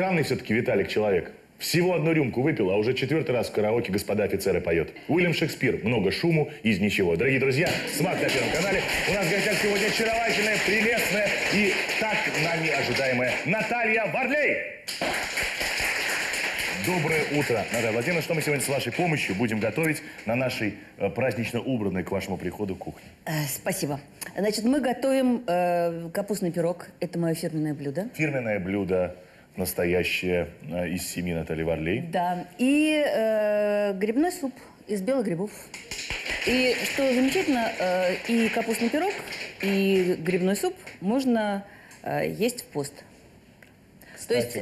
Странный все-таки Виталик человек. Всего одну рюмку выпил, а уже 4-й раз в караоке «Господа офицеры» поет. Уильям Шекспир. Много шуму из ничего. Дорогие друзья, «Смак» на Первом канале. У нас в гостях сегодня очаровательная, прелестная и так нами ожидаемая Наталья Варлей. Доброе утро, Наталья Владимировна. Что мы сегодня с вашей помощью будем готовить на нашей празднично убранной к вашему приходу кухне? Спасибо. Значит, мы готовим капустный пирог. Это мое фирменное блюдо. Фирменное блюдо, настоящее, из семьи Натальи Варлей. Да. И грибной суп из белых грибов. И что замечательно, и капустный пирог, и грибной суп можно есть в пост. То есть,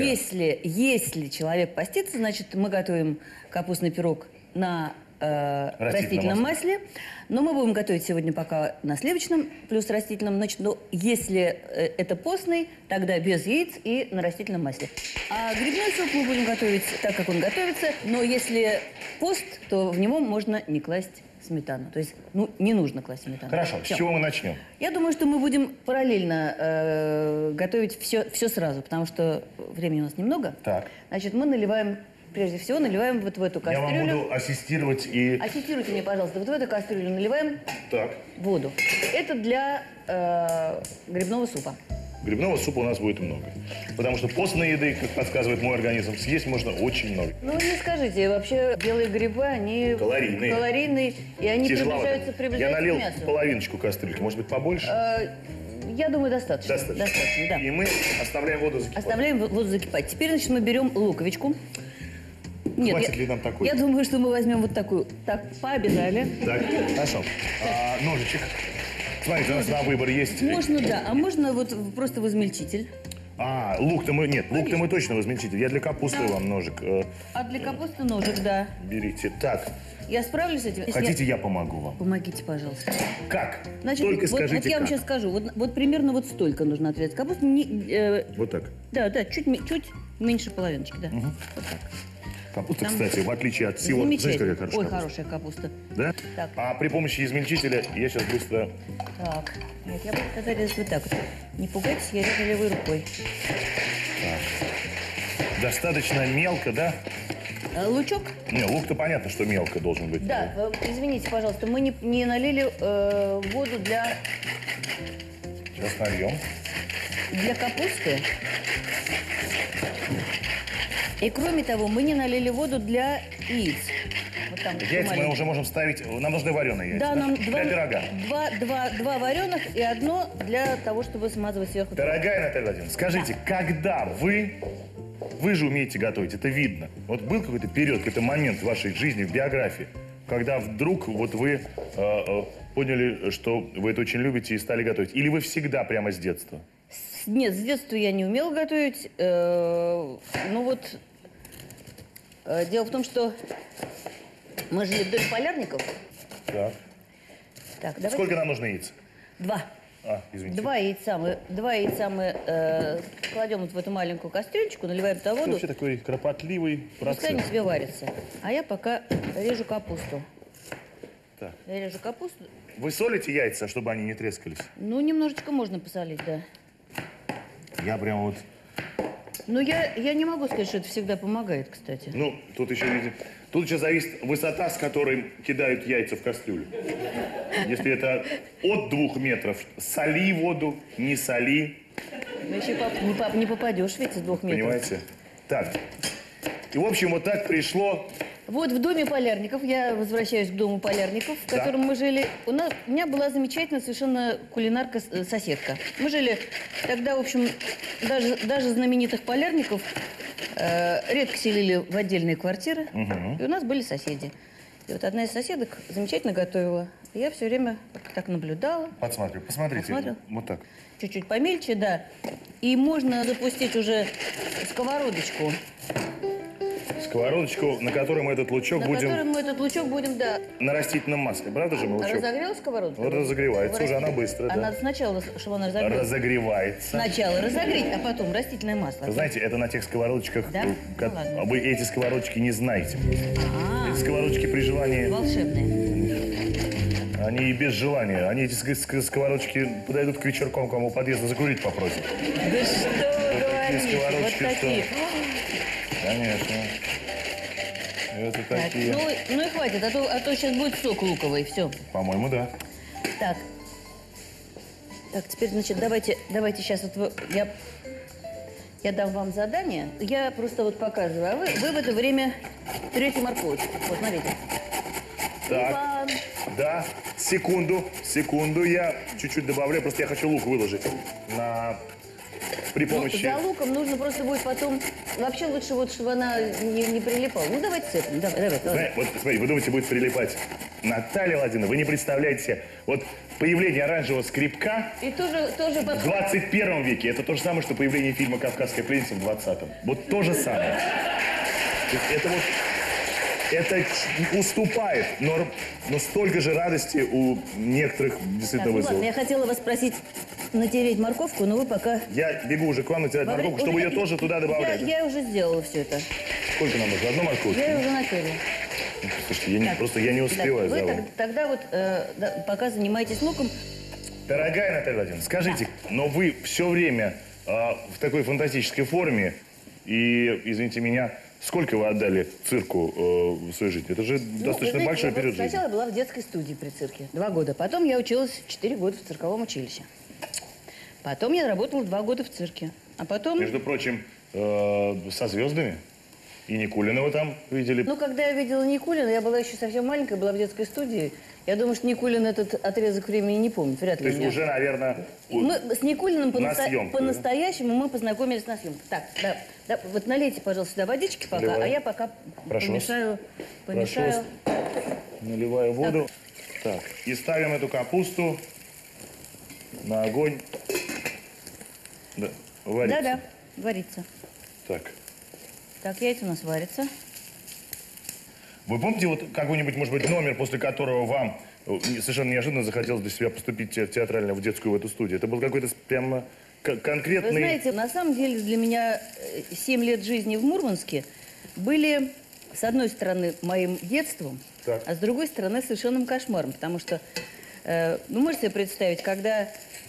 если человек постится, значит, мы готовим капустный пирог на растительном масле. Но мы будем готовить сегодня пока на сливочном плюс растительном. Значит, ну, если это постный, тогда без яиц и на растительном масле. А грибной суп мы будем готовить так, как он готовится. Но если пост, то в него можно не класть сметану. То есть, ну, не нужно класть сметану. Хорошо, с чего мы начнем? Я думаю, что мы будем параллельно готовить все сразу, потому что времени у нас немного. Так. Значит, мы наливаем, прежде всего, наливаем вот в эту кастрюлю. Я вам буду ассистировать и... Ассистируйте мне, пожалуйста. Вот в эту кастрюлю наливаем воду. Это для грибного супа. Грибного супа у нас будет много. Потому что постной еды, как подсказывает мой организм, съесть можно очень много. Ну, не скажите, вообще белые грибы, они калорийные и они приближаются к мясу. Я налил половиночку кастрюльки, может быть, побольше? Я думаю, достаточно. Достаточно, да. И мы оставляем воду закипать. Оставляем воду закипать. Теперь, значит, мы берем луковичку. Нет, хватит ли нам такой? Я думаю, что мы возьмем вот такую. Так, пообязали. Так, хорошо. Ножичек. Смотрите, у нас на выбор есть... Можно, да. А можно вот просто в измельчитель. Лук-то мы... Нет, лук-то мы точно в измельчитель. Я для капусты вам ножик. А для капусты ножик, да. Берите. Так. Я справлюсь с этим? Хотите, я помогу вам? Помогите, пожалуйста. Как? Значит, только скажите, вот я вам сейчас скажу. Вот примерно вот столько нужно отрезать капусту. Вот так? Да, чуть меньше половиночки, да. Угу. Вот так. Капуста, кстати, в отличие от всего... Знаете, какая хорошая капуста? Хорошая капуста. Да? Так. А при помощи измельчителя я сейчас быстро... Так. Нет, я буду тогда резать вот так вот. Не пугайтесь, я режу левой рукой. Так. Достаточно мелко, да? Лучок? Не, лук-то понятно, что мелко должен быть. Да, извините, пожалуйста, мы не налили воду для... Сейчас нальем. Для капусты. И кроме того, мы не налили воду для яиц. Вот там яйца мы уже можем ставить... Нам нужны вареные яйца, да? Нам для пирога. Два вареных и одно для того, чтобы смазывать сверху. Дорогая Наталья Владимировна, скажите, когда вы же умеете готовить, это видно. Вот был какой-то период, какой-то момент в вашей жизни, в биографии, когда вдруг вот вы поняли, что вы это очень любите и стали готовить? Или вы всегда прямо с детства? Нет, с детства я не умела готовить. Ну вот, дело в том, что мы жили вдоль полярников. Так. Так, давайте. Сколько нам нужно яиц? 2. Извините. Два яйца мы кладем вот в эту маленькую кастрюлечку, наливаем туда воду. Вообще такой кропотливый процесс. Пускай они себе варятся. А я пока режу капусту. Так. Я режу капусту. Вы солите яйца, чтобы они не трескались? Ну, немножечко можно посолить, да. Я прям вот... Ну, я не могу сказать, что это всегда помогает, кстати. Ну, тут еще, видите, тут еще зависит высота, с которой кидают яйца в кастрюлю. Если это от 2 метров, соли воду, не соли. Ну, еще не попадешь ведь с 2 метров. Понимаете? Так. И, в общем, вот так пришло... Вот в доме полярников, я возвращаюсь к дому полярников, в котором мы жили. У меня была замечательная совершенно кулинарка-соседка. Мы жили тогда, в общем, даже знаменитых полярников редко селили в отдельные квартиры. И у нас были соседи. И вот одна из соседок замечательно готовила. И я все время так наблюдала. Посмотрите. Вот так. Чуть-чуть помельче, да. И можно запустить уже сковородочку. Сковородочку, на которой мы этот лучок будем... да. На растительном масле, правда же, мы лучок? Разогрелась сковородка? Вот разогревается уже, она быстро, да. Надо сначала, чтобы она разогрелась. Разогревается. Сначала разогреть, а потом растительное масло. Знаете, это на тех сковородочках... Да? Ну, вы эти сковородочки не знаете. Эти сковородочки при желании... Волшебные. Они и без желания. Они эти сковородочки подойдут к вечеркам, кому подъезда закурить попросят. Да что вы говорите? Смотрите, вот сковородочки, такие. что? Конечно. Это Так, такие. ну и хватит, а то сейчас будет сок луковый, все. По-моему, да. Так. Так, теперь, значит, давайте сейчас вот я дам вам задание. Я просто вот показываю, а вы в это время трете морковочку. Вот, смотрите. Так. Иван. Да, секунду, я чуть-чуть добавляю, просто я хочу лук выложить при Ну, помощи... за луком нужно просто будет потом... Вообще лучше вот, чтобы она не прилипала. Ну, давайте с этим. Давай. Вот, смотрите, вы думаете, будет прилипать? Наталья Владимировна, вы не представляете себе, вот появление оранжевого скребка И тоже в под... 21 веке, это то же самое, что появление фильма «Кавказская пленница» в 20-м. Вот то же самое. То есть это уступает, но столько же радости у некоторых Так, действительно ну ладно, вызовов. я хотела вас спросить натереть морковку, но вы пока... Я бегу уже к вам натирать морковку, чтобы ее тоже туда добавлять. Я уже сделала все это. Сколько нам нужно? Одну морковку? Я ее уже натерла. Слушайте, я не успеваю Так, за вы вами. тогда вот пока занимаетесь луком, Дорогая Наталья Владимировна, скажите, но вы все время в такой фантастической форме, и, извините меня, сколько вы отдали цирку в своей жизни? Это же ну, достаточно вы знаете, большой я вот период жизни. сначала была в детской студии при цирке 2 года. Потом я училась 4 года в цирковом училище. Потом я работала 2 года в цирке. А потом... Между прочим, со звездами. И Никулина вы там видели. Ну, когда я видела Никулина, я была еще совсем маленькая, была в детской студии. Я думаю, что Никулин этот отрезок времени не помнит. Вряд ли То есть меня. уже, наверное... Мы с Никулиным На съемках, по-настоящему мы познакомились на съемках. Так, да, вот налейте, пожалуйста, сюда водички пока, Наливаю. а я пока Прошу вас. помешаю. Наливаю воду. Так, и ставим эту капусту на огонь. Да, варится. Да, варится. Так. Так, яйца у нас варятся. Вы помните вот какой-нибудь, может быть, номер, после которого вам совершенно неожиданно захотелось для себя поступить театрально в детскую в эту студию? Это был какой-то прямо конкретный... Вы знаете, на самом деле для меня 7 лет жизни в Мурманске были, с одной стороны, моим детством, Так. а с другой стороны, совершенным кошмаром. Потому что, вы можете себе представить, когда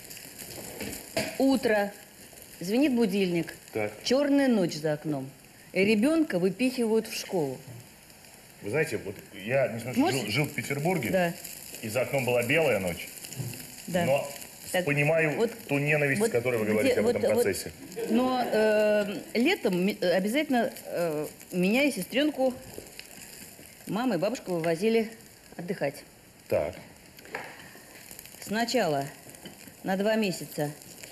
утро, звенит будильник, Так. черная ночь за окном, и ребенка выпихивают в школу. Вы знаете, вот я, несмотря на то, что жил в Петербурге, Да. и за окном была белая ночь, Да. но Так, понимаю вот- ту ненависть, вот о которой вы где- говорите об вот- этом вот- процессе. Но летом обязательно меня и сестренку мама и бабушка вывозили отдыхать. Так. Сначала на 2 месяца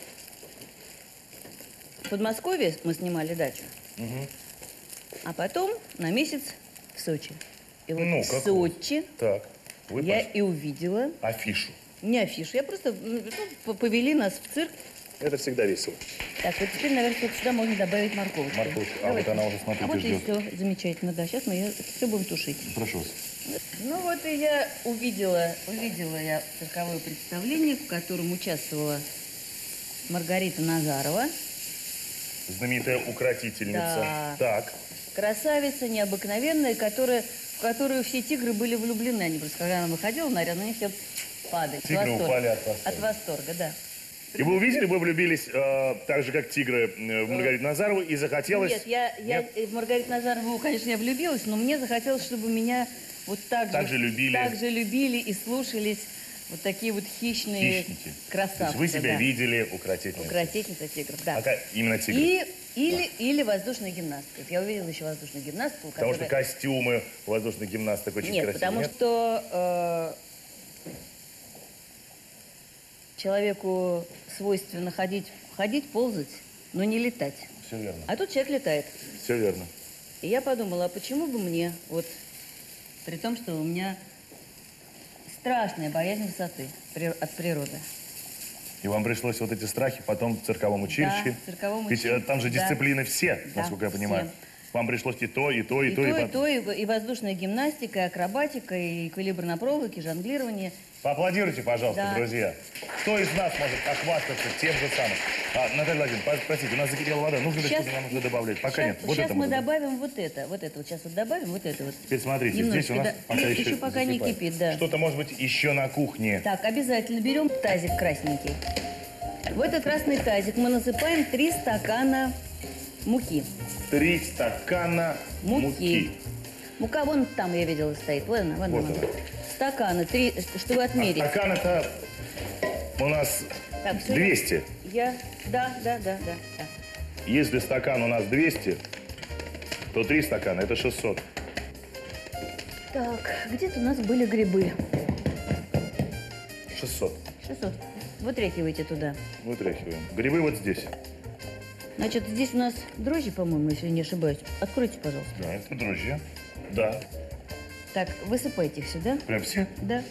в Подмосковье мы снимали дачу, а потом на месяц в Сочи. И вот Ну, в как Сочи Так. Вы я и увидела, афишу. не афишу, я просто повели нас в цирк. Это всегда весело. Так, вот теперь, наверное, вот сюда можно добавить морковочку. Морковочку. А Давайте. вот она уже, смотрите, А вот и ждет. все, замечательно, да. Сейчас мы ее все будем тушить. Прошу вас. Ну вот и я увидела я цирковое представление, в котором участвовала Маргарита Назарова. Знаменитая укротительница. Да. Так. Красавица необыкновенная, в которую все тигры были влюблены. Они просто, когда она выходила на арену, они все падали. Тигры От восторга. упали от восторга. От восторга, да. И вы увидели, вы влюбились так же, как тигры, в Маргариту Назарову, и захотелось... Нет, я в Маргариту Назарову, конечно, я влюбилась, но мне захотелось, чтобы меня вот так же любили. Так же любили и слушались вот такие вот хищные Хищники. красавцы. То есть вы себя да. видели укротительницей. Укротительница тигров, да. Именно тигры. Или воздушная гимнастка. Вот я увидела еще воздушную гимнастку, Потому что которая... костюмы воздушных гимнасток очень Нет, красивые. потому нет? что человеку свойственно ходить, ползать, но не летать. Все верно. А тут человек летает. Все верно. И я подумала, а почему бы мне, вот, при том, что у меня страшная боязнь высоты от природы. И вам пришлось вот эти страхи потом в цирковом училище. Да, в цирковом Ведь училище, там же да. дисциплины все, Да, насколько я понимаю. все. Вам пришлось и то, и то, и И то, то, и и то, и воздушная гимнастика, и акробатика, и эквилибр на проволоке, и жонглирование. Поаплодируйте, пожалуйста, Да. друзья. Кто из нас может похвастаться тем же самым? Наталья Владимировна, простите, у нас закипела вода. Нужно ли Щас- что-то нам уже добавлять? Пока нет. Вот Сейчас это мы можно. добавим вот это. Вот сейчас вот добавим, вот это вот. Теперь смотрите, здесь Немножечко, у нас да. пока Еще пока не закипает. кипит, да. Что-то, может быть, еще на кухне. Так, обязательно берем тазик красненький. В этот красный тазик мы насыпаем 3 стакана муки. 3 стакана муки. Мука вон там, я видела, стоит. Вон она, вон Вот она. она. Стаканы, 3, чтобы отмерить. Стакан это у нас Так, всё. 200. Да. Если стакан у нас 200, то 3 стакана это 600. Так, где-то у нас были грибы. 600. 600. Вытряхивайте туда. Вытряхиваем. Грибы вот здесь. Значит, здесь у нас дрожжи, по-моему, если не ошибаюсь. Откройте, пожалуйста. Да, это дрожжи. Да. Так, высыпайте их сюда. Прям все? Да.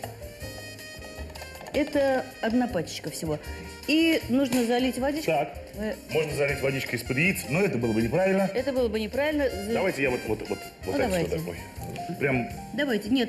Это одна пачечка всего. И нужно залить водичкой. Так. Можно залить водичкой из-под яиц, но это было бы неправильно. Это было бы неправильно. Давайте я вот Ну, так давайте. сюда. Ой. Прям Давайте. Нет.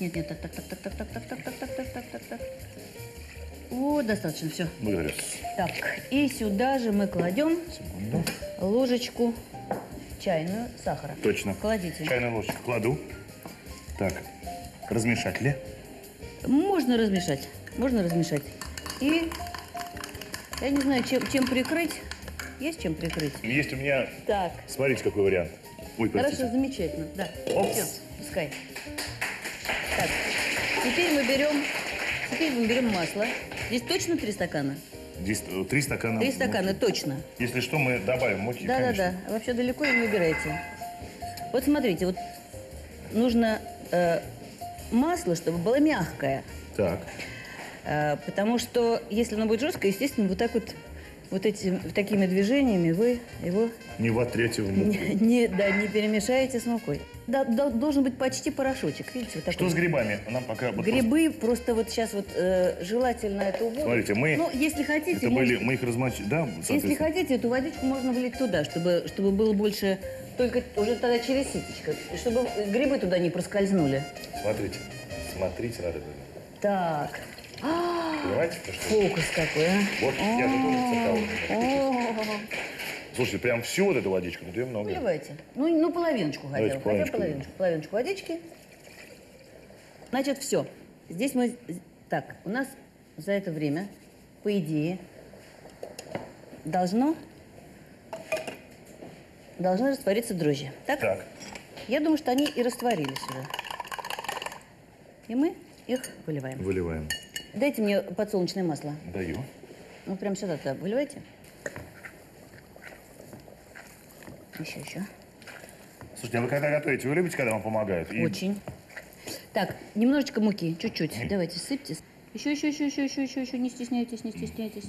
Так. Вот, достаточно, все. благодарю. Так, и сюда же мы кладем Секунду. ложечку чайную сахара. Точно. Кладите. Чайную ложечку кладу. Так, размешать ли? Можно размешать. И я не знаю, чем прикрыть. Есть чем прикрыть? Есть у меня, Так. смотрите, какой вариант. Ой, Хорошо, простите. замечательно. Да. Опс. Все, пускай. Так, теперь мы берем масло. Здесь точно 3 стакана? Здесь 3 стакана. 3 стакана, муки. точно. Если что, мы добавим муки, Да. конечно. Вообще далеко и не убирайте. Вот смотрите, вот нужно масло, чтобы было мягкое. Так. Потому что если оно будет жесткое, естественно, такими движениями вы его Не вотрете в муку. не перемешаете с мукой. Да, должен быть почти порошочек. Видите, вот такой. Что с грибами? Нам пока... вот Грибы просто вот сейчас вот желательно эту воду. Смотрите, мы- Ну, если хотите, мы их размочили, да? если соответственно? хотите, эту водичку можно влить туда, чтобы было больше, только уже тогда через ситечко, чтобы грибы туда не проскользнули. Смотрите, надо было. Так. Понимаете? Потому что- Фокус какой, а? Вот я же тоже цикал. О, Слушайте, прям всю вот эту водичку, тут ее много. Выливайте. Ну, половиночку хотя Давайте бы. половиночку. Половиночку водички. Значит, все. Здесь мы... Так, у нас за это время, по идее, должны раствориться дрожжи. Так? Так. Я думаю, что они и растворились уже. И мы их выливаем. Выливаем. Дайте мне подсолнечное масло. Даю. Ну, прям сюда выливайте. Еще. Слушайте, а вы когда готовите, вы любите, когда вам помогают? И- Очень. Так, немножечко муки, чуть-чуть. Давайте, сыпьте. Еще. Не стесняйтесь.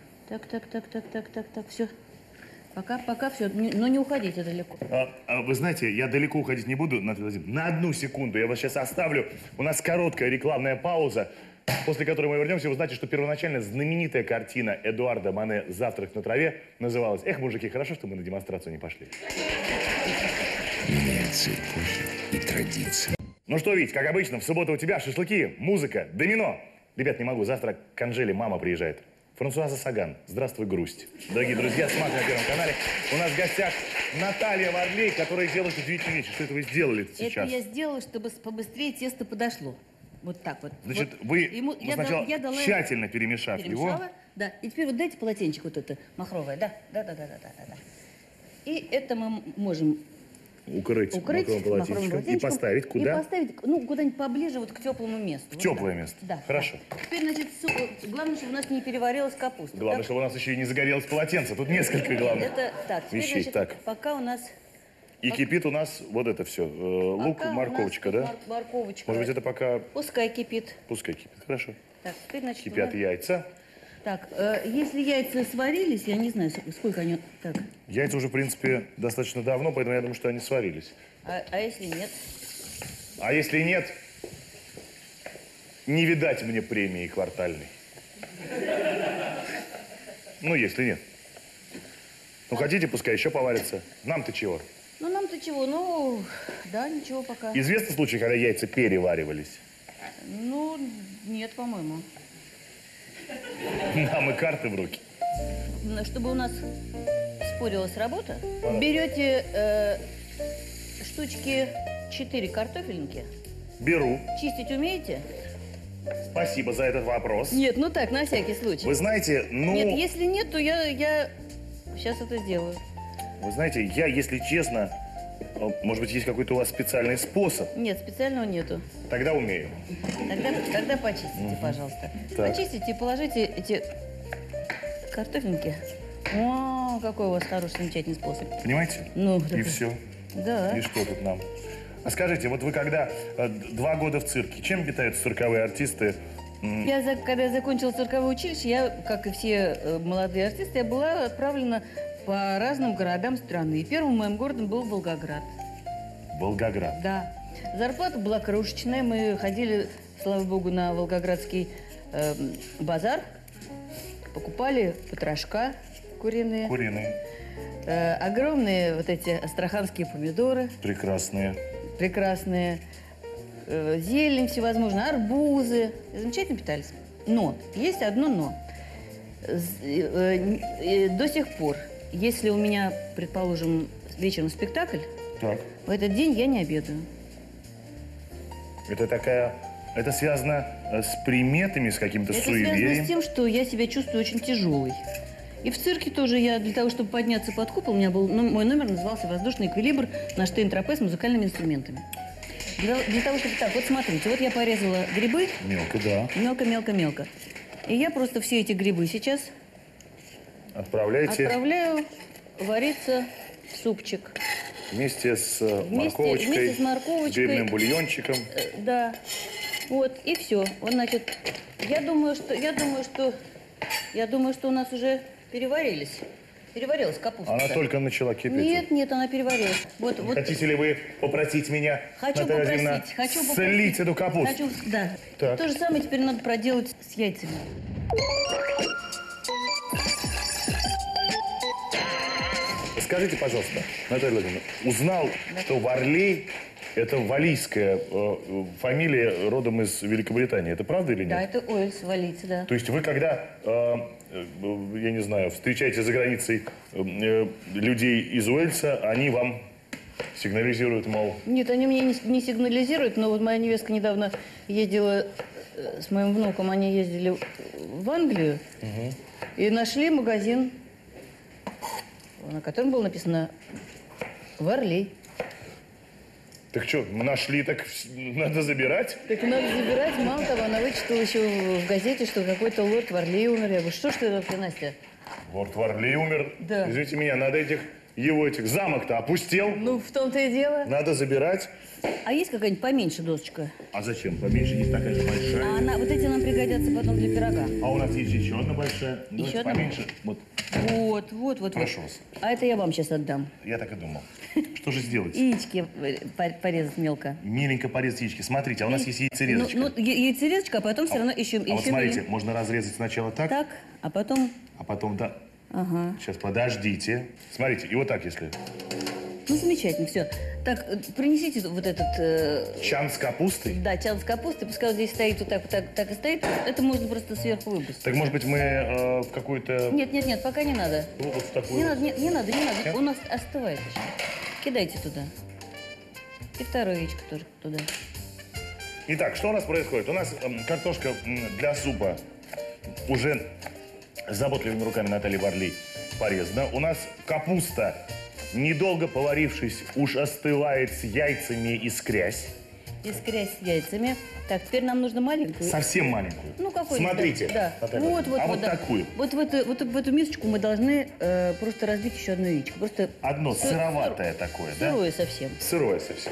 Так. Так, все. Пока все. Но не уходите далеко. Вы знаете, я далеко уходить не буду, Наталья Владимировна. На одну секунду я вас сейчас оставлю. У нас короткая рекламная пауза, после которой мы вернемся. Вы знаете, что первоначально знаменитая картина Эдуарда Мане «Завтрак на траве» называлась «Эх, мужики, хорошо, что мы на демонстрацию не пошли». Меняется эпохи и традиции. Ну что, Вить, как обычно, в субботу у тебя шашлыки, музыка, домино. Ребят, не могу, завтра к Анжеле мама приезжает. Франсуаза Саган, здравствуй, грусть. Дорогие друзья, смотрите на Первом канале. У нас в гостях Наталья Варлей, которая делает удивительную вещь. Что это вы сделали сейчас? Это я сделала, чтобы побыстрее тесто подошло. Вот так вот. Значит, Вот вы ему- я сначала дала- я дала- тщательно перемешав Перемешала. его. Да. И теперь вот дайте полотенчик вот это махровое. Да. И это мы можем Укрыть укрыть махровым махровым полотенчиком и полотенчиком. поставить И куда? поставить, куда-нибудь поближе вот к теплому месту. В теплое место. Да. Хорошо. Да. Теперь, значит, главное, чтобы у нас не переварилась капуста. Главное, Так? чтобы у нас еще и не загорелось полотенце. Тут несколько главных Это так. Теперь, вещей. значит, Так. пока у нас... И кипит у нас вот это все. Лук, пока у морковочка, нас да? тут морковочка. Может быть, это пока Пускай кипит. пускай кипит. Хорошо. Так, теперь, значит, Кипят яйца. Так, если яйца сварились, я не знаю, сколько они... Так, Яйца уже, в принципе, достаточно давно, поэтому я думаю, что они сварились. а если нет? А если нет, не видать мне премии квартальной. Ну, если нет. Ну, хотите, пускай еще поварятся. Нам-то чего? Ну, нам-то чего? Ну, да, ничего пока. Известны случаи, когда яйца переваривались? Ну, нет, по-моему. Нам и карты в руки. Чтобы у нас спорилась работа, берете штучки 4 картофельники. Беру. Чистить умеете? Спасибо за этот вопрос. Нет, ну так, на всякий случай. Вы знаете, ну... Нет, если нет, то я сейчас это сделаю. Вы знаете, я, если честно, может быть, есть какой-то у вас специальный способ? Нет, специального нету. Тогда умею. Тогда почистите, пожалуйста. Так. Почистите и положите эти картофелинки. О, какой у вас хороший, замечательный способ. Понимаете? Ну, И все. Да. И что тут нам? А скажите, вот вы когда 2 года в цирке, чем питаются цирковые артисты? Когда я закончила цирковое училище, я, как и все молодые артисты, я была отправлена по разным городам страны. И первым моим городом был Волгоград. Волгоград. Да. Зарплата была крошечная. Мы ходили, слава богу, на волгоградский базар. Покупали потрошка куриные. Куриные. Огромные вот эти астраханские помидоры. Прекрасные. Прекрасные. Зелень всевозможная, арбузы. Замечательно питались. Но, есть одно но. До сих пор, если у меня, предположим, вечером спектакль, Так. в этот день я не обедаю. Это связано с приметами, с каким-то Это связано суеверием? с тем, что я себя чувствую очень тяжелой. И в цирке тоже я, для того, чтобы подняться под купол, у меня был, мой номер назывался «Воздушный эквилибр» на штейн-тропе с музыкальными инструментами. Для того, чтобы... Так, вот смотрите, вот я порезала грибы. Мелко, да. Мелко-мелко-мелко. И я просто все эти грибы сейчас Отправляйте отправляю вариться в супчик. вместе с Вместе с морковочкой. с грибным бульончиком. Да. Вот, и все. Вот, значит, я думаю, что у нас уже переварилась капуста. Она только начала кипеть. Нет, она переварилась. Вот. Хотите ли вы попросить меня, Хочу Наталья попросить, Владимировна, слить эту капусту? Да. Так. То же самое теперь надо проделать с яйцами. Скажите, пожалуйста, Наталья Владимировна, узнал, что Варлей – это валийская фамилия родом из Великобритании. Это правда или нет? Да, это Уэльс, валийцы, да. То есть вы, когда, я не знаю, встречаете за границей людей из Уэльса, они вам сигнализируют, мол... Нет, они мне не сигнализируют, но вот моя невестка недавно ездила с моим внуком, они ездили в Англию и нашли магазин, на котором было написано «Варлей». Так что, нашли, так надо забирать? Так надо забирать. Мало того, она вычитала еще в газете, что какой-то лорд Варлей умер. Я говорю, что ж ты вообще, Настя? Лорд Варлей умер. Да. Извините меня, надо его замок-то опустел. Ну, в том-то и дело. Надо забирать. А есть какая-нибудь поменьше досочка? А зачем? Поменьше, есть такая же большая. Вот эти нам пригодятся потом для пирога. А у нас есть еще одна большая. Еще одна? Поменьше. Вот, Вот. прошу вас. А это я вам сейчас отдам. Я так и думал. Что же сделать? Яички порезать мелко. Миленько порезать яички. Смотрите, а у нас есть яйцерезочка. Яйцерезочка, а потом все равно еще... А вот смотрите, можно разрезать сначала так, Так, а потом... да. Ага. Сейчас, подождите. Смотрите, и вот так, если. Ну, замечательно, все. Так, принесите вот этот... Чан с капустой? Да, чан с капустой. Пускай вот здесь стоит вот так и стоит. Это можно просто сверху выбросить. Так, может быть, мы в какую-то... Нет, пока не надо. Вот в такую... Не надо. Нет? Он остывает еще. Кидайте туда. И второе яичко тоже туда. Итак, что у нас происходит? У нас картошка для супа уже заботливыми руками Натальи Варлей порезана. У нас капуста, недолго поварившись, уж остывает с яйцами и скрязь. Искрясь с яйцами. Так, теперь нам нужно маленькую. Совсем маленькую. Ну, какой? Смотрите. Да. Наталья Владимировна, вот да. такую. Вот в эту мисочку мы должны просто разбить еще одно яичко. Просто Одно сыроватое такое, да? сырое совсем. Сырое совсем.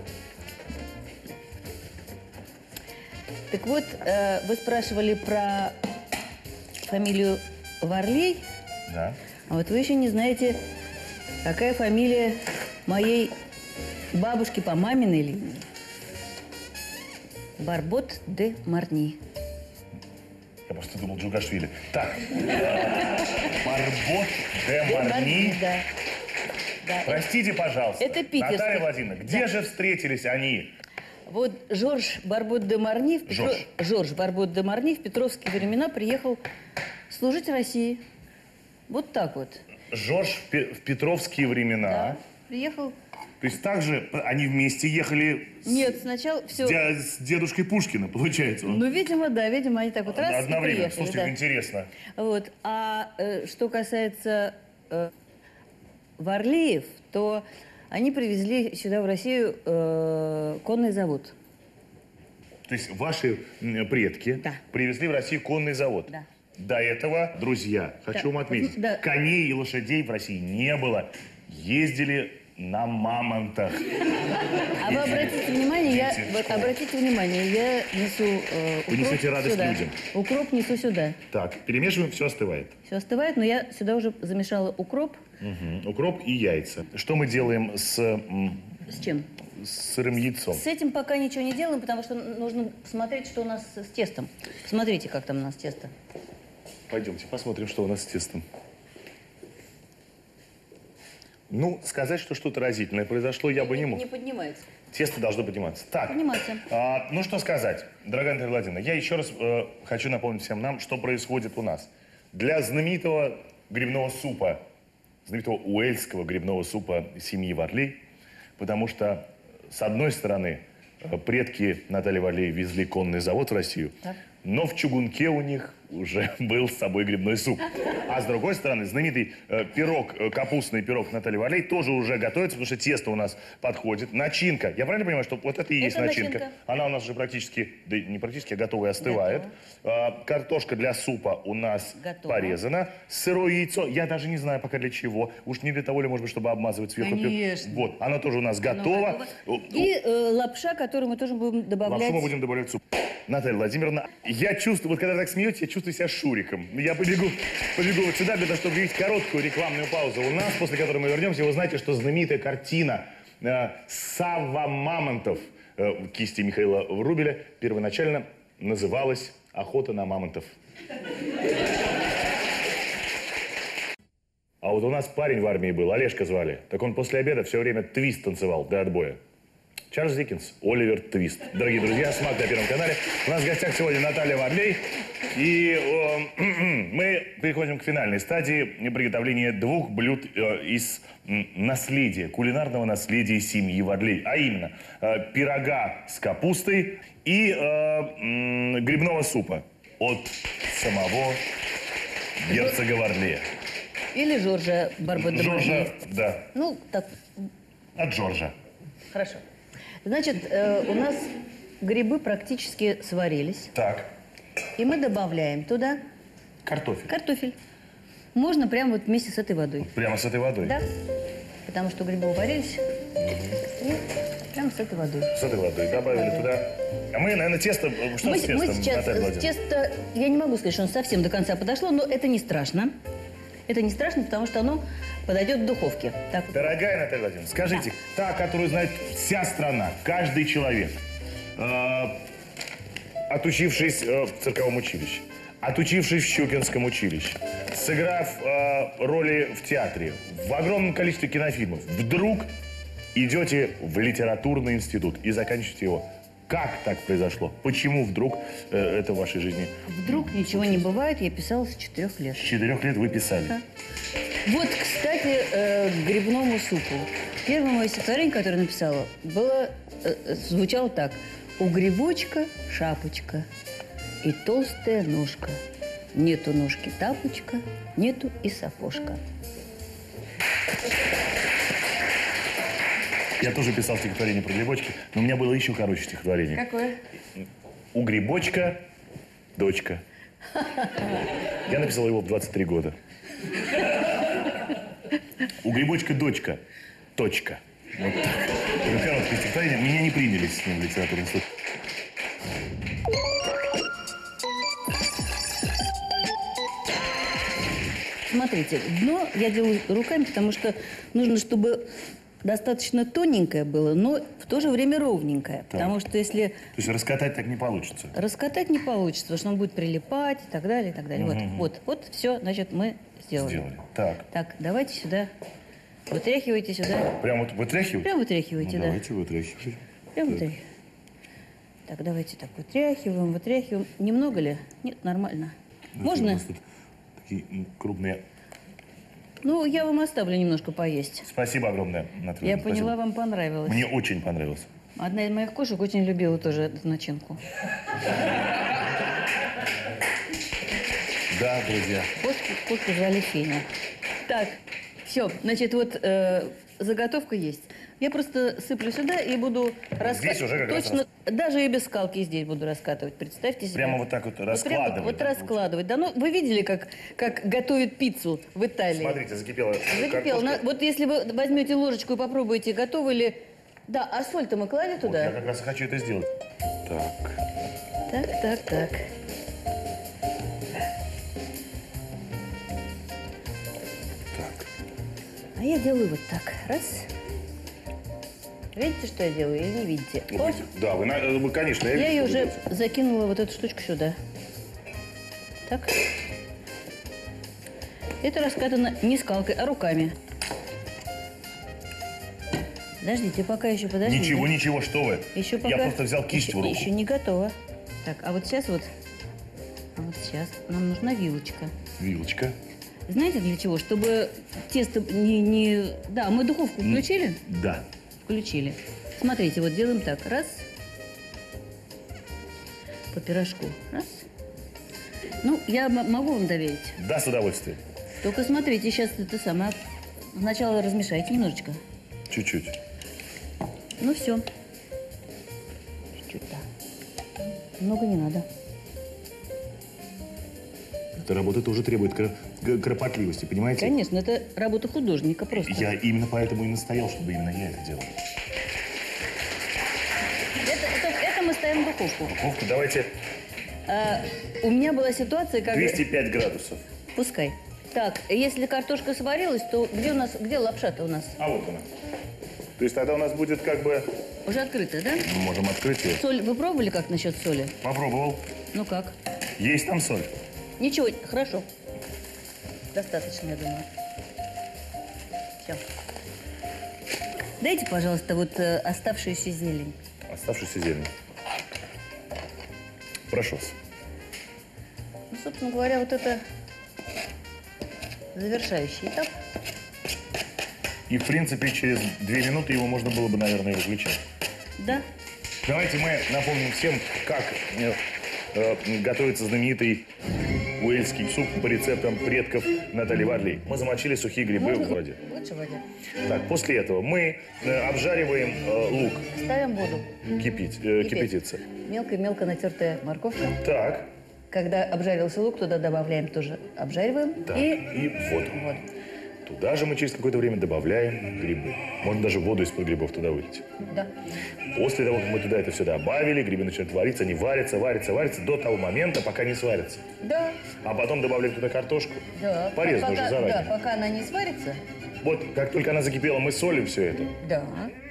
Так вот, вы спрашивали про фамилию Варлей, Да. а вот вы еще не знаете, какая фамилия моей бабушки по маминой линии. Барбот де Марни. Я просто думал Джугашвили. Так. Барбот де Марни. Да. Простите, пожалуйста. Это питерский. Наталья Владимировна, где же встретились они? Вот Жорж Барбот де Марни, Жорж Барбот де Марни в петровские времена приехал служить России. Вот так вот. Жорж в петровские времена. Да, приехал. То есть также они вместе ехали Нет, сначала все. с дедушкой Пушкина, получается. Ну, видимо, они так вот раз Одновременно. и приехали. Слушайте, Да. интересно. Вот. А что касается Варлеев, то они привезли сюда, в Россию, конный завод. То есть ваши предки Да. привезли в Россию конный завод? Да. До этого, друзья, хочу вам отметить, Да. коней и лошадей в России не было. Ездили на мамонтах. А вы обратите внимание, я несу Вы несете радость сюда. людям. Укроп несу сюда. Так, перемешиваем, все остывает. Все остывает, но я сюда уже замешала укроп. Укроп и яйца. Что мы делаем с С чем? сырым яйцом? С этим пока ничего не делаем, потому что нужно смотреть, что у нас с тестом. Смотрите, как там у нас тесто. Пойдемте посмотрим, что у нас с тестом. Ну, сказать, что что-то разительное произошло, я бы не мог. Не поднимается. Тесто должно подниматься. Так, Подниматься. ну что сказать, дорогая Наталья Владимировна, я еще раз хочу напомнить всем нам, что происходит у нас. Для знаменитого грибного супа, знаменитого уэльского грибного супа семьи Варлей, потому что, с одной стороны, предки Натальи Варлей везли конный завод в Россию, Так. но в чугунке у них уже был с собой грибной суп. А с другой стороны, знаменитый пирог, капустный пирог Натальи Варлей тоже уже готовится, потому что тесто у нас подходит. Начинка. Я правильно понимаю, что вот это и есть Это начинка? начинка. Она у нас уже практически, да не практически, а готовая остывает. Картошка для супа у нас Готова. порезана. Сырое яйцо, я даже не знаю пока для чего. Уж не для того ли, может быть, чтобы обмазывать сверху. Конечно. Вот, оно тоже у нас готово. И лапша, которую мы тоже будем добавлять. Лапшу мы будем добавлять в суп. Наталья Владимировна, я чувствую, вот когда вы так смеетесь, я чувствую себя Шуриком. Я побегу вот сюда для того, чтобы увидеть короткую рекламную паузу у нас, после которой мы вернемся. Вы знаете, что знаменитая картина «Савва Мамонтов» кисти Михаила Врубеля первоначально называлась «Охота на мамонтов». А вот у нас парень в армии был, Олежка звали. Так он после обеда все время твист танцевал до отбоя. Чарльз Диккенс, Оливер Твист. Дорогие друзья, СМАК на Первом канале. У нас в гостях сегодня Наталья Варлей. И мы переходим к финальной стадии приготовления двух блюд из наследия, кулинарного наследия семьи Варлей. А именно, пирога с капустой и грибного супа от самого герцога Варлея. Или Жоржа Барбадемарье. Жоржа, да, Ну, так, от Жоржа. хорошо. Значит, у нас грибы практически сварились. Так, И мы добавляем туда картофель. картофель. Можно прямо вот вместе с этой водой. Прямо с этой водой. Да? Потому что грибы уварились. И прямо с этой водой. С этой водой добавили туда. А мы, наверное, тесто... Что Мы с тестом, сейчас Наталья Владимировна? тесто, я не могу сказать, что оно совсем до конца подошло, но это не страшно. Это не страшно, потому что оно подойдет в духовке. Так вот. Дорогая Наталья Владимировна, скажите, та, которую знает вся страна, каждый человек, отучившись в цирковом училище, отучившись в Щукинском училище, сыграв роли в театре, в огромном количестве кинофильмов, вдруг идете в литературный институт и заканчиваете его. Как так произошло? Почему вдруг это в вашей жизни? Вдруг ничего не бывает, я писала с 4 лет. С 4 лет вы писали. Да. Вот, кстати, к грибному супу. Первое мое стихотворение, которое написала, звучало так. У грибочка шапочка и толстая ножка. Нету ножки тапочка, нету и сапожка. Я тоже писал стихотворение про грибочки, но у меня было еще короче стихотворение. Какое? У грибочка дочка. Я написал его в 23 года. У грибочка дочка. Точка. Вот так. Это короткое стихотворение. Меня не приняли с ним в литературный институт. Смотрите, дно я делаю руками, потому что нужно, чтобы достаточно тоненькое было, но в то же время ровненькое. Потому что если То есть раскатать так не получится. раскатать не получится, потому что он будет прилипать и так далее, и так далее. Вот, все, значит, мы сделали. Сделали. Так. Так, давайте сюда, вытряхивайте сюда. Прям вот вытряхивать? Прям вытряхивайте, да. Давайте вытряхивать. Прям вытряхивайте. Так, давайте так вытряхиваем. Немного ли? Нет, нормально. У Можно? нас тут такие крупные. Ну, я вам оставлю немножко поесть. Спасибо огромное, Наталья. Я Спасибо. поняла, вам понравилось. Мне очень понравилось. Одна из моих кошек очень любила тоже эту начинку. Да, друзья. Кошку звали Феня. Так, Все, значит, вот заготовка есть. Я просто сыплю сюда и буду раскатывать. Здесь уже как раз точно, даже и без скалки здесь буду раскатывать. Представьте себе. Прямо вот так вот раскладывать, Вот да, раскладывать. Да, ну вы видели, как готовят пиццу в Италии? Смотрите, закипела Закипело. картошка. Вот если вы возьмете ложечку и попробуете, готовы ли... Да, а соль-то мы клали Вот туда? я как раз и хочу это сделать. Так. Так. Так. А я делаю вот так. Раз. Видите, что я делаю или не видите? Ну, да, вы, конечно, Я ее вижу, что вы уже делаете. закинула вот эту штучку сюда. Так. Это раскатано не скалкой, а руками. Подождите, пока еще подождите. Ничего, что вы. Еще пока... Я просто взял кисть в руку. Еще не готово. Так, а вот сейчас нам нужна вилочка. Вилочка. Знаете для чего? Чтобы тесто не... Да, мы духовку включили? Да. Включили. Смотрите, вот делаем так. Раз. По пирожку. Раз. Ну, я могу вам доверить. Да, с удовольствием. Только смотрите, сейчас это самое... Сначала размешайте немножечко. Чуть-чуть. Ну, все. Чуть-чуть, да. Много не надо. Эта работа тоже требует кропотливости, понимаете? Конечно, это работа художника просто. Я именно поэтому и настоял, чтобы именно я это делал. Это мы ставим в духовку. Духовку давайте У меня была ситуация, как... 205 градусов. Пускай. Так, если картошка сварилась, то где лапша-то у нас? А вот она. То есть тогда у нас будет как бы... Уже открытая, да? Мы можем открыть ее. Соль, вы пробовали как насчет соли? Попробовал. Ну как? Есть там соль? Ничего, хорошо. Достаточно, я думаю. Все. Дайте, пожалуйста, вот оставшуюся зелень. Оставшуюся зелень. Прошу вас. Ну, собственно говоря, вот это завершающий этап. И, в принципе, через 2 минуты его можно было бы, наверное, выключать. Да. Давайте мы напомним всем, как готовится знаменитый уэльский суп по рецептам предков Натальи Варлей. Мы замочили сухие грибы в воде. Лучше в воде. Так, после этого мы обжариваем лук, Ставим воду. кипятиться. Мелко-мелко натертая морковка. Так, Когда обжарился лук, туда добавляем тоже, обжариваем. так, И и воду. воду. Туда же мы через какое-то время добавляем грибы. Можно даже воду из-под грибов туда вылить. Да. После того, как мы туда это все добавили, грибы начинают вариться, они варятся до того момента, пока не сварятся. Да. А потом добавляем туда картошку, Да. порезанную уже заранее. Да, пока она не сварится. Вот, как только она закипела, мы солим все это. Да.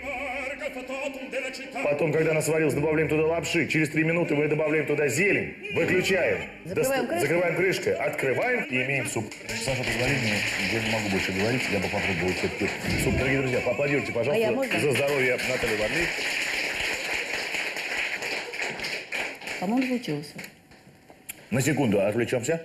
Потом, когда она сварилась, добавляем туда лапши. Через 3 минуты мы добавляем туда зелень. Выключаем. Закрываем крышкой. Закрываем крышкой. Открываем и имеем суп. Саша, позвони мне. Я не могу больше говорить. Я бы попробовал все-таки суп. Дорогие друзья, поаплодируйте, А я пожалуйста, можно? за здоровье Натальи Варлей. По-моему, получилось. На секунду отвлечемся.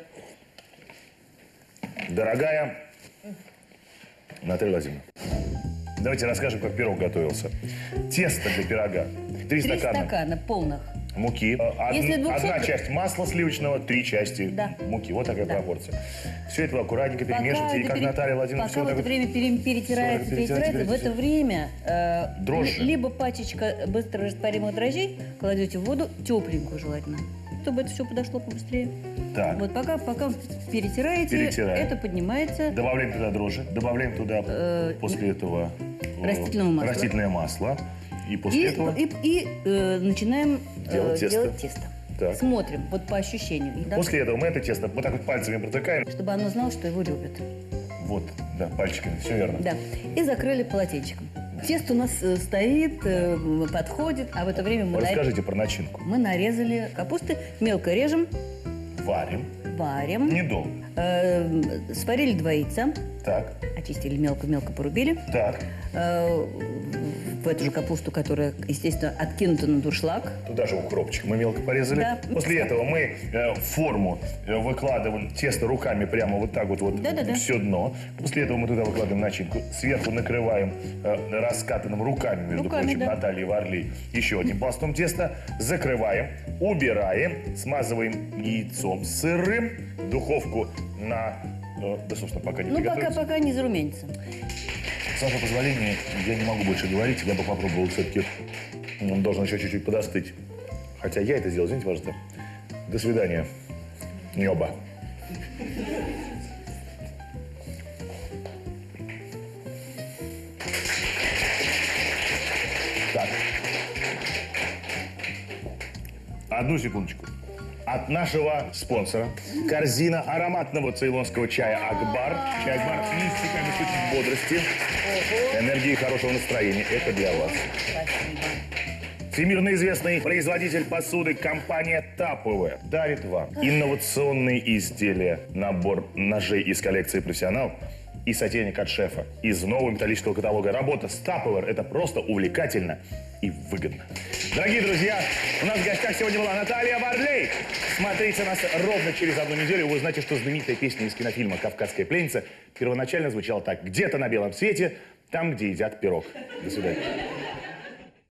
Дорогая Наталья Владимировна, давайте расскажем, как пирог готовился. Тесто для пирога. 3 3 стакана стакана полных. муки. Если 200 Одна часть масла сливочного, 3 части Да. муки. Вот такая Да. пропорция. Все это вы аккуратненько перемешиваете. И как Наталья Владимировна все пока вот в это так вот... время перетирается, в это время Дрожжи. либо пачечка быстро растворимых дрожжей кладете в воду, тепленькую желательно, чтобы это все подошло побыстрее. Так. Вот пока перетираете, Перетираем. это поднимается. Добавляем туда дрожжи, добавляем туда после этого растительного масла. растительное масло. И после этого Начинаем Делать тесто. делать тесто. Так. Смотрим, вот по ощущению. И, да, после этого мы это тесто вот так вот пальцами протыкаем. чтобы оно знало, что его любят. Вот, да, пальчиками, все верно. Да. И закрыли полотенчиком. Тесто у нас стоит, подходит, а в это время Расскажите про начинку. мы нарезали капусты, мелко режем, Варим. варим. Недолго. Сварили 2 яйца, Так, очистили мелко-мелко, порубили. так. В эту же капусту, которая, естественно, откинута на дуршлаг. Туда же укропчик мы мелко порезали. Да. После этого мы в форму выкладываем тесто руками прямо вот так вот, Да-да-да. все дно. После этого мы туда выкладываем начинку. Сверху накрываем раскатанным руками, между Руками, прочим, да. Натальи Варлей, еще одним пластом теста. Закрываем, убираем, смазываем яйцом сырым, духовку на Да, собственно, пока не Ну, приготовится. пока не зарумянится. С вашего позволения, я не могу больше говорить. Я бы попробовал все-таки. Он должен еще чуть-чуть подостыть. Хотя я это сделал, извините, пожалуйста. До свидания. Небо. Так. Одну секундочку. От нашего спонсора корзина ароматного цейлонского чая «Акбар». Чай «Акбар» мистика, обеспечит бодрости, энергии и хорошего настроения. Это для вас. Спасибо. Всемирно известный производитель посуды компания Tupperware дарит вам инновационные изделия, набор ножей из коллекции «Профессионал» и сотейник от шефа из нового металлического каталога. Работа с Tupperware – это просто увлекательно и выгодно. Дорогие друзья, у нас в гостях сегодня была Наталья Варлей. Смотрите нас ровно через одну неделю. Вы узнаете, что знаменитая песня из кинофильма «Кавказская пленница» первоначально звучала так: «Где-то на белом свете, там, где едят пирог». До свидания.